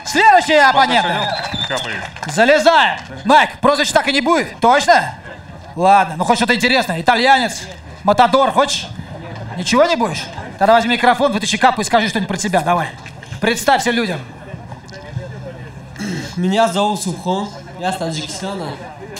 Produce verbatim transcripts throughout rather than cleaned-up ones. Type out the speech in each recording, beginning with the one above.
Следующие оппоненты. Залезаем. Майк, прозвище так и не будет? Точно? Ладно, ну хоть что-то интересное. Итальянец, Матадор, хочешь? Ничего не будешь? Тогда возьми микрофон, вытащи капу и скажи что-нибудь про себя, давай. Представься людям. Меня зовут Субхон, я с Таджикистана.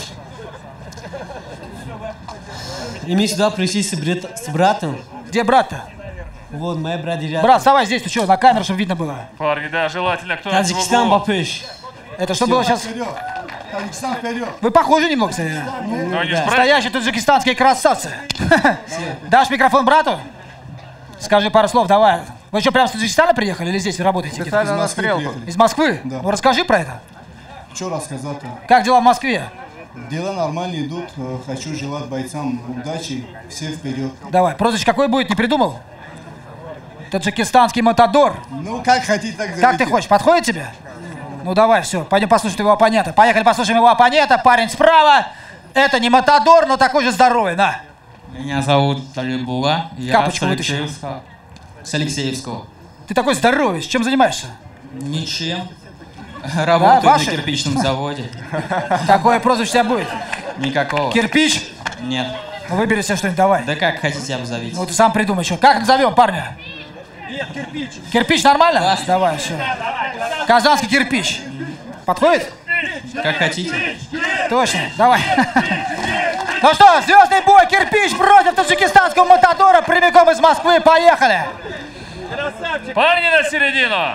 И мы сюда пришли с, брат, с братом. Где брат-то? Вот, мои братья рядом. Брат, вставай здесь, ты что, на камеру, чтобы видно было. Парни, да, желательно кто-нибудь. Таджикистан, Бапеш. Это что было сейчас? Таджикистан вперед. Вы похожи немного, кстати. Ну, да. Настоящие таджикистанские красавцы. Дашь микрофон брату? Скажи пару слов, давай. Вы что, прямо с Таджикистана приехали или здесь работаете? Специально на стрелку. Из Москвы? Да. Ну расскажи про это. Что рассказать-то? Как дела в Москве? Дела нормально идут. Хочу желать бойцам удачи. Все вперед. Давай, прозвище какой будет, не придумал? Таджикистанский Матадор. Ну, как хотите, так зовите. Как ты хочешь, подходит тебе? Ну давай, все, пойдем послушаем его оппонента. Поехали послушаем его оппонента. Парень справа. Это не Матадор, но такой же здоровый, на. Меня зовут Талиб Буга. Я Капочку с вытащи. Алексеевска- с Алексеевского. Ты такой здоровый, с чем занимаешься? Ничем. Работаю на ваши? кирпичном заводе. Какое прозвище у тебя будет? Никакого. Кирпич? Нет. Ну выбери себе что-нибудь, давай. Да как хотите обзовите. Ну ты сам придумай еще. Как назовем парня? Нет, кирпич. Кирпич нормально? Классно. Давай, все. Казанский кирпич. Подходит? Как хотите. Точно, давай. Ну что, звездный бой, кирпич против таджикистанского Матадора, прямиком из Москвы, поехали. Красавчик. Парни на середину.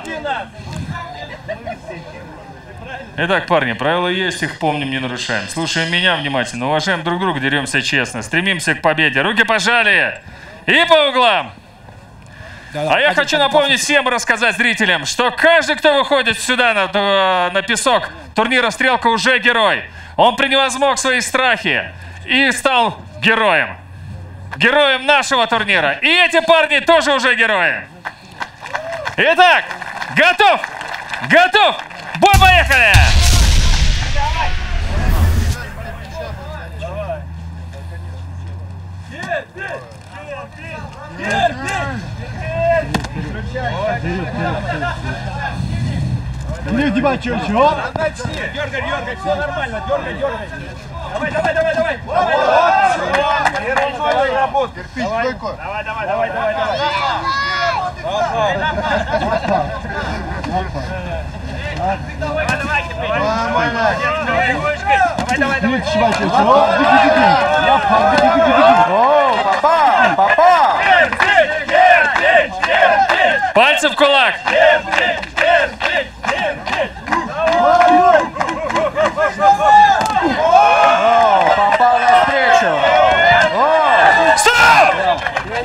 Итак, парни, правила есть, их помним, не нарушаем. Слушаем меня внимательно, уважаем друг друга, деремся честно, стремимся к победе. Руки пожали и по углам. А я хочу напомнить всем и рассказать зрителям, что каждый, кто выходит сюда на, на песок турнира «Стрелка», уже герой. Он превозмог свои страхи и стал героем. Героем нашего турнира. И эти парни тоже уже герои. Итак, готов? Готов? Бой, поехали! Не дебать, чё, чё? Дергай, дергай, все нормально, дергай, дергай. Давай, давай, давай, давай. Давай, работай. Кирпич, стойко. Давай, давай, давай, давай, давай. Давай, давай, кирпич. Нормально. Давай, давай, давай. О, попал, попал. Пальцы в кулак. О, попал навстречу. Стоп!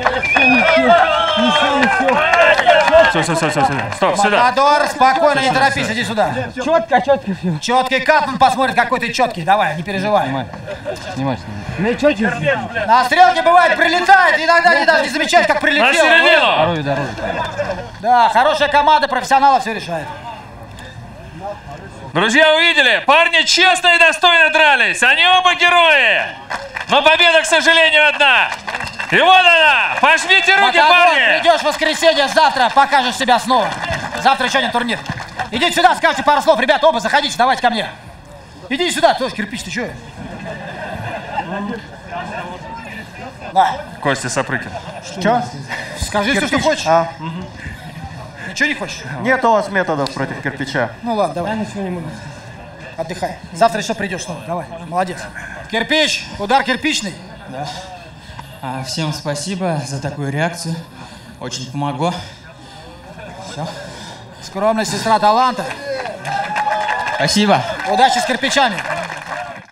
Все, все, все, все, все. Стоп, сюда. Матадор, спокойно, не торопись, иди сюда. Четко, четко все. Четкий кат, он посмотрит, какой ты четкий. Давай, не переживай. Ну и четко. На стрелке бывает прилетает, иногда не даже не замечать, как На прилетело. середину. Да, хорошая команда, профессионалы все решает. Друзья, увидели? Парни честно и достойно дрались. Они оба герои. Но победа, к сожалению, одна. И вот она. Пожмите руки, Матадор, парни. придешь в воскресенье, завтра покажешь себя снова. Завтра еще один турнир. Идите сюда, скажите пару слов. Ребята, оба заходите, давайте ко мне. Иди сюда, тоже кирпич, ты что? Да. Костя Сапрыкин. Что? Скажи все, что хочешь. А, Ничего не хочешь? нет у вас методов против кирпича. Ну ладно, давай. Я ничего не могу. Отдыхай. Завтра еще придешь снова. Давай, молодец. Кирпич, удар кирпичный. Да. А, всем спасибо за такую реакцию. Очень помогло. Все. Скромная сестра таланта. Спасибо. Удачи с кирпичами.